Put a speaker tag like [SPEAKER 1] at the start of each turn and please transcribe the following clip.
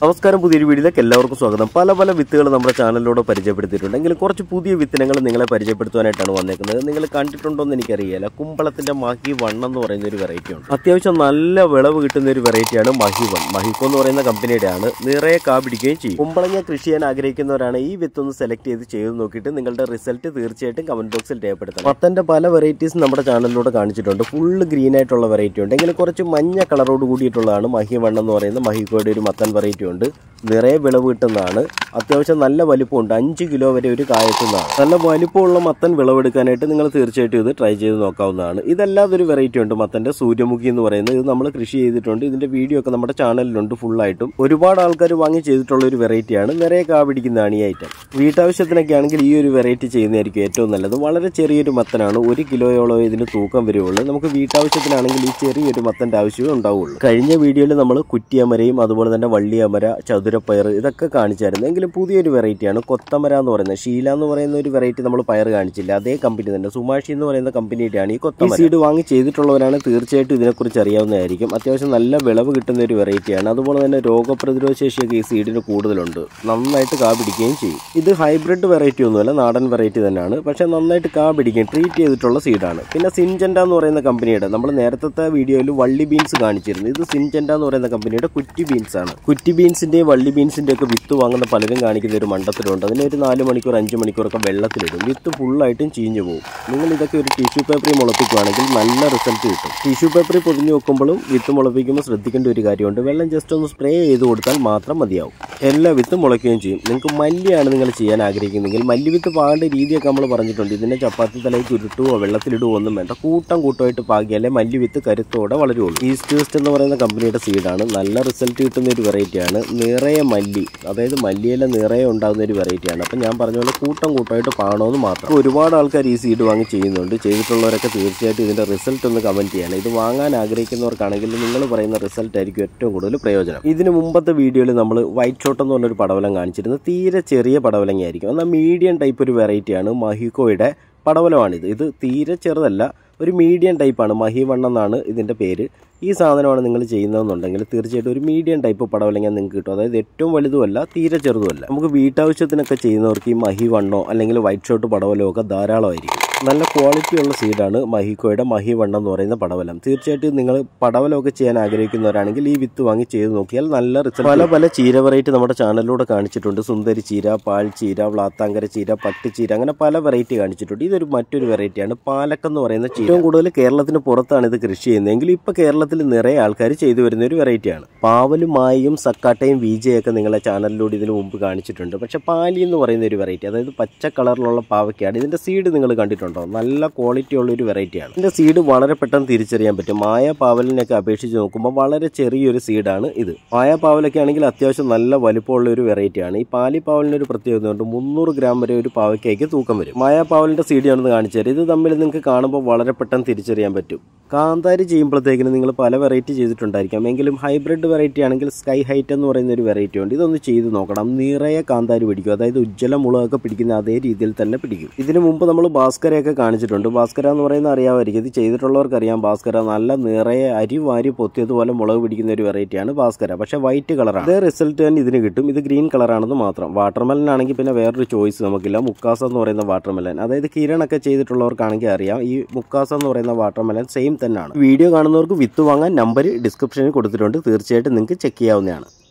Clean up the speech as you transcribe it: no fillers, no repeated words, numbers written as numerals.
[SPEAKER 1] നമസ്കാരം, പുതിയൊരു വീഡിയോയിലേക്ക് എല്ലാവർക്കും സ്വാഗതം. പല വിത്തുകൾ നമ്മുടെ ചാനലിലൂടെ പരിചയപ്പെടുത്തിയിട്ടുണ്ട്. എങ്കിലും കുറച്ച് പുതിയ വിത്തിനങ്ങൾ നിങ്ങളെ പരിചയപ്പെടുത്താനായിട്ടാണ് വന്നേക്കുന്നത്. നിങ്ങൾ കണ്ടിട്ടുണ്ടോ എന്ന് എനിക്കറിയില്ല. കുമ്പളത്തിന്റെ മഹി 1 എന്ന് പറയുന്ന ഒരു വെറൈറ്റി ഉണ്ട്. അത്യാവശ്യം നല്ല വിളവ് കിട്ടുന്ന ഒരു വെറൈറ്റിയാണ് മഹി 1. മഹിക്കോ എന്ന് പറയുന്ന കമ്പനിയുടെ ആണ്. നിറയെ കാ പിടിക്കുകയും ചെയ്യും. കുമ്പളങ്ങ കൃഷി ചെയ്യാൻ ആഗ്രഹിക്കുന്നവരാണ് ഈ വിത്ത് ഒന്ന് സെലക്ട് ചെയ്ത് നോക്കിയിട്ട് നിങ്ങളുടെ റിസൾട്ട് തീർച്ചയായിട്ടും കമന്റ് ബോക്സിൽ രേഖപ്പെടുത്തണം. മത്തന്റെ പല വെറൈറ്റീസ് നമ്മുടെ ചാനലിലൂടെ കാണിച്ചിട്ടുണ്ട്. ഫുള്ള് ഗ്രീൻ ആയിട്ടുള്ള വെറൈറ്റി ഉണ്ട്. എങ്കിലും കുറച്ച് മഞ്ഞ കളറോട് കൂടിയിട്ടുള്ളതാണ് മഹി 1 എന്ന് പറയുന്ന മഹിക്കോയുടെ ഒരു മത്തൻ വെറൈറ്റി ഉണ്ട്. നിറയെ വിളവ് കിട്ടുന്നതാണ്. അത്യാവശ്യം നല്ല വലിപ്പമുണ്ട്. 5 കിലോ വരെ ഒരു കായത്തുന്നതാണ്. നല്ല വലിപ്പമുള്ള മത്തൻ വിളവെടുക്കാനായിട്ട് നിങ്ങൾ തീർച്ചയായിട്ടും ഇത് ട്രൈ ചെയ്ത് നോക്കാവുന്നതാണ്. ഇതല്ലാതെ ഒരു വെറൈറ്റി ഉണ്ട് മത്തന്റെ സൂര്യമുഖി എന്ന് പറയുന്നത്. ഇത് നമ്മൾ കൃഷി ചെയ്തിട്ടുണ്ട്. ഇതിന്റെ വീഡിയോ ഒക്കെ നമ്മുടെ ചാനലിലുണ്ട് ഫുള്ളായിട്ടും. ഒരുപാട് ആൾക്കാർ വാങ്ങി ചെയ്തിട്ടുള്ള ഒരു വെറൈറ്റിയാണ്. നിറയെ കാ പിടിക്കുന്നതാണ് ഈ ഐറ്റം. വീട്ടാവശ്യത്തിനൊക്കെ ആണെങ്കിൽ ഈ ഒരു വെറൈറ്റി ചെയ്യുന്നതായിരിക്കും ഏറ്റവും നല്ലത്. വളരെ ചെറിയൊരു മത്തനാണ്. 1 കിലോയോളം ഇതിന് തൂക്കം വരുവുള്ളൂ. നമുക്ക് വീട്ടാവശ്യത്തിനാണെങ്കിൽ ഈ ചെറിയൊരു മത്തന്റെ ആവശ്യമേ ഉണ്ടാവുള്ളൂ. കഴിഞ്ഞ വീഡിയോയിൽ നമ്മൾ കുറ്റിയമരയും അതുപോലെ തന്നെ വള്ളിയമര, ചതുരപ്പയർ ഇതൊക്കെ കാണിച്ചായിരുന്നു. എങ്കിലും പുതിയൊരു വെറൈറ്റിയാണ് കൊത്തമര എന്ന് പറയുന്നത്. ഷീല എന്ന് പറയുന്ന ഒരു വെറൈറ്റി നമ്മൾ പയർ കാണിച്ചില്ല. അതേ കമ്പനി തന്നെ സുമാഷി എന്ന് പറയുന്ന കമ്പനിയുടെയാണ് ഈ കൊത്തമര. സീഡ് വാങ്ങി ചെയ്തിട്ടുള്ളവരാണ് തീർച്ചയായിട്ടും ഇതിനെക്കുറിച്ച് അറിയാവുന്നതായിരിക്കും. അത്യാവശ്യം നല്ല വിളവ് കിട്ടുന്ന ഒരു വെറൈറ്റിയാണ്. അതുപോലെ തന്നെ രോഗപ്രതിരോധ ശേഷിയൊക്കെ ഈ സീഡിന് കൂടുതലുണ്ട്. നന്നായിട്ട് കാ പിടിക്കുകയും ചെയ്യും. ഇത് ഹൈബ്രിഡ് വെറൈറ്റി ഒന്നുമല്ല, നാടൻ വെറൈറ്റി തന്നെയാണ്. പക്ഷെ നന്നായിട്ട് കാ പിടിക്കുകയും ട്രീറ്റ് ചെയ്തിട്ടുള്ള സീഡാണ്. പിന്നെ സിൻജെൻഡ എന്ന് പറയുന്ന കമ്പനിയുടെ നമ്മൾ നേരത്തെ വീഡിയോയിൽ വള്ളി ബീൻസ് കാണിച്ചിരുന്നു. ഇത് സിൻജെൻഡ എന്ന് പറയുന്ന കമ്പനിയുടെ കുറ്റി ബീൻസ് ആണ്. കുറ്റി ബീൻസിന്റെയും വള്ളി ബീൻസിന്റെ ഒക്കെ വിത്ത് വാങ്ങുന്ന പലരും കാണിക്കുന്ന ഒരു മണ്ടത്തിലുണ്ട്. അതിന് ഒരു 4 മണിക്കൂർ 5 മണിക്കൂറൊക്കെ വെള്ളത്തിലിടും. വിത്ത് ഫുള്ളായിട്ടും ചീഞ്ഞു പോകും. നിങ്ങൾ ഇതൊക്കെ ഒരു ടിഷ്യൂ പേപ്പറിൽ മുളപ്പിക്കുകയാണെങ്കിൽ നല്ല റിസൾട്ട് കിട്ടും. ടിഷ്യൂ പേപ്പറിൽ പൊതിഞ്ഞു വെക്കുമ്പോഴും വിത്ത് മുളപ്പിക്കുമ്പോൾ ശ്രദ്ധിക്കേണ്ട ഒരു കാര്യമുണ്ട്. വെള്ളം ജസ്റ്റ് ഒന്ന് സ്പ്രേ ചെയ്ത് കൊടുത്താൽ മാത്രം മതിയാവും. എല്ലാ വിത്തും മുളയ്ക്കുകയും ചെയ്യും. നിങ്ങൾക്ക് മല്ലിയാണ് നിങ്ങൾ ചെയ്യാൻ ആഗ്രഹിക്കുന്നെങ്കിൽ മല്ലി വിത്ത് പാകേണ്ട രീതിയൊക്കെ നമ്മൾ പറഞ്ഞിട്ടുണ്ട്. ഇതിനെ ചപ്പാത്തി തലയ്ക്ക് ഉരുട്ടുവോ വെള്ളത്തിലിടുവോ ഒന്നും വേണ്ട. കൂട്ടമായിട്ട് പാകിയാലേ മല്ലി വിത്ത് കരുത്തോടെ വളരുള്ളൂ. ഈസ്റ്റ് വെസ്റ്റ് എന്ന് പറയുന്ന കമ്പനിയുടെ സീഡാണ്. നല്ല റിസൾട്ട് കിട്ടുന്ന ഒരു വെറൈറ്റിയാണ്. നിറയെ മല്ലി, അതായത് മല്ലിയില നിറയെ ഉണ്ടാകുന്ന ഒരു വെറൈറ്റിയാണ്. അപ്പം ഞാൻ പറഞ്ഞ പോലെ കൂട്ടമായിട്ട് പാകണമെന്ന് മാത്രം. ഒരുപാട് ആൾക്കാർ ഈ സീഡ് വാങ്ങി ചെയ്യുന്നുണ്ട്. ചെയ്തിട്ടുള്ളവരൊക്കെ തീർച്ചയായിട്ടും ഇതിന്റെ റിസൾട്ട് ഒന്ന് കമന്റ് ചെയ്യണം. ഇത് വാങ്ങാൻ ആഗ്രഹിക്കുന്നവർക്കാണെങ്കിൽ നിങ്ങൾ പറയുന്ന റിസൾട്ട് ആയിരിക്കും ഏറ്റവും കൂടുതൽ പ്രയോജനം. ഇതിന് മുമ്പത്തെ വീഡിയോയിൽ നമ്മൾ വൈറ്റ് ഷോട്ട് എന്ന് പറഞ്ഞൊരു പടവലം കാണിച്ചിരുന്നു. തീരെ ചെറിയ പടവലങ്ങയായിരിക്കും. എന്നാൽ മീഡിയം ടൈപ്പ് ഒരു വെറൈറ്റിയാണ് മഹിക്കോയുടെ പടവലമാണിത്. ഇത് തീരെ ചെറുതല്ല, ഒരു മീഡിയം ടൈപ്പാണ്. മഹി 1 എന്നാണ് ഇതിന്റെ പേര്. ഈ സാധനമാണ് നിങ്ങൾ ചെയ്യുന്നതെന്നുണ്ടെങ്കിൽ തീർച്ചയായിട്ടും ഒരു മീഡിയം ടൈപ്പ് പടവലങ്ങ നിങ്ങൾക്ക് കിട്ടും. അതായത് ഏറ്റവും വലുതുമല്ല തീരെ ചെറുതുമല്ല. നമുക്ക് വീട്ടാവശ്യത്തിനൊക്കെ ചെയ്യുന്നവർക്ക് ഈ മഹി 1 അല്ലെങ്കിൽ വൈറ്റ് ഷോട്ട് പടവലോ ഒക്കെ ധാരാളമായിരിക്കും. നല്ല ക്വാളിറ്റിയുള്ള സീഡാണ് മഹിക്കോയുടെ മഹി 1 എന്ന് പറയുന്ന പടവലം. തീർച്ചയായിട്ടും നിങ്ങൾ പടവലമൊക്കെ ചെയ്യാൻ ആഗ്രഹിക്കുന്നവരാണെങ്കിൽ ഈ വിത്ത് വാങ്ങി ചെയ്ത് നോക്കിയാൽ നല്ല റിസൾട്ട്. പല ചീര വെറൈറ്റി നമ്മുടെ ചാനലിലൂടെ കാണിച്ചിട്ടുണ്ട്. സുന്ദരി ചീര, പാൽ ചീര, വ്ളാത്താങ്കര ചീര, പട്ടുചീര, അങ്ങനെ പല വെറൈറ്റി കാണിച്ചിട്ടുണ്ട്. ഇതൊരു മറ്റൊരു വെറൈറ്റിയാണ് പാലക്ക എന്ന് പറയുന്ന ചീര. ഏറ്റവും കൂടുതൽ കേരളത്തിന് പുറത്താണ് ഇത് കൃഷി ചെയ്യുന്നതെങ്കിൽ ഇപ്പോൾ കേരളത്തിൽ നിറയെ ആൾക്കാർ ചെയ്തു വരുന്ന ഒരു വെറൈറ്റിയാണ്. പാവലും മായും സക്കാട്ടയും വീജയൊക്കെ നിങ്ങളെ ചാനലിലൂടെ ഇതിന് മുമ്പ് കാണിച്ചിട്ടുണ്ട്. പക്ഷെ പാലി എന്ന് പറയുന്ന ഒരു വെറൈറ്റി, അതായത് പച്ച കളറിലുള്ള പാവയ്ക്കാണ്. ഇതിന്റെ സീഡ് നിങ്ങൾ കണ്ടിട്ടുണ്ടോ? നല്ല ക്വാളിറ്റി ഉള്ള ഒരു വെറൈറ്റിയാണ്. ഇതിന്റെ സീഡ് വളരെ പെട്ടെന്ന് തിരിച്ചറിയാൻ പറ്റും. മായ പാവലിനൊക്കെ അപേക്ഷിച്ച് നോക്കുമ്പോൾ വളരെ ചെറിയൊരു സീഡാണ് ഇത്. മായ പാവലൊക്കെ ആണെങ്കിൽ അത്യാവശ്യം നല്ല വലിപ്പമുള്ള ഒരു വെറൈറ്റിയാണ്. ഈ പാലി പാവലിന് ഒരു പ്രത്യേകത ഉണ്ട്. 300 ഗ്രാം വരെ ഒരു പാവയ്ക്കയ്ക്ക് തൂക്കം വരും. മായ പാവലിന്റെ സീഡ് ആണെന്ന് കാണിച്ചു തരാം. ഇത് തമ്മിൽ നിങ്ങൾക്ക് കാണുമ്പോൾ വളരെ പെട്ടെന്ന് തിരിച്ചറിയാൻ പറ്റും. കാന്താരി ചെയ്യുമ്പോഴത്തേക്കിന് നിങ്ങൾ പല വെറൈറ്റി ചെയ്തിട്ടുണ്ടായിരിക്കാം. എങ്കിലും ഹൈബ്രിഡ് വെറൈറ്റി ആണെങ്കിൽ സ്കൈ ഹൈറ്റ് എന്ന് പറയുന്ന ഒരു വെറൈറ്റി ഉണ്ട്. ഇതൊന്ന് ചെയ്ത് നോക്കണം. നിറയെ കാന്താരി പിടിക്കും. അതായത് ഉജ്ജ്വല മുളകൊക്കെ പിടിക്കുന്ന അതേ രീതിയിൽ തന്നെ പിടിക്കും. ഇതിനു മുമ്പ് നമ്മൾ ഭാസ്കരയൊക്കെ കാണിച്ചിട്ടുണ്ട്. ഭാസ്കര എന്ന് പറയുന്ന അറിയാമായിരിക്കും. ഇത് ചെയ്തിട്ടുള്ളവർക്ക് അറിയാം. ഭാസ്കര നല്ല നിറയെ അരി വാരി പൊത്തിയതുപോലെ മുളക് പിടിക്കുന്ന ഒരു വെറൈറ്റിയാണ് ഭാസ്കര. പക്ഷെ വൈറ്റ് കളറാണ്. അതേ റിസൾട്ട് തന്നെ ഇതിന് കിട്ടും. ഇത് ഗ്രീൻ കളറാണെന്ന് മാത്രം. വാട്ടർമെലൻ ആണെങ്കിൽ പിന്നെ വേറൊരു ചോയ്സ് നമുക്കില്ല. മുക്കാസ എന്ന് പറയുന്ന വാട്ടർമെലൻ, അതായത് കിരണൊക്കെ ചെയ്തിട്ടുള്ളവർക്കാണെങ്കിൽ അറിയാം. ഈ മുക്കാസ എന്ന് പറയുന്ന വാട്ടർമെലൻ സെയിം തന്നെയാണ്. വീഡിയോ കാണുന്നവർക്ക് വിത്ത് വാങ്ങാൻ നമ്പർ ഡിസ്ക്രിപ്ഷനിൽ കൊടുത്തിട്ടുണ്ട്. തീർച്ചയായിട്ടും നിങ്ങൾക്ക് ചെക്ക് ചെയ്യാവുന്നതാണ്.